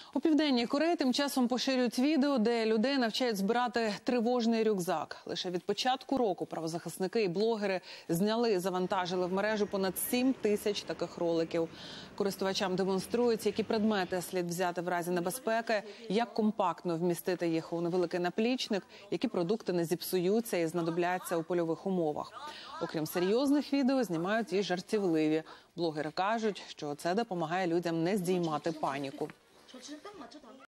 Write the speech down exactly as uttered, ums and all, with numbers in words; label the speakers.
Speaker 1: У Південній Кореї тим часом поширюють відео, де людей навчають збирати тривожний рюкзак. Лише від початку року правозахисники і блогери зняли і завантажили в мережу понад сім тисяч таких роликів. Користувачам демонструють, які предмети слід взяти в разі небезпеки, як компактно вмістити їх у невеликий наплічник, які продукти не зіпсуються і знадобляться у польових умовах. Окрім серйозних відео, знімають і жартівливі. Блогери кажуть, що це допомагає людям не здіймати паніку.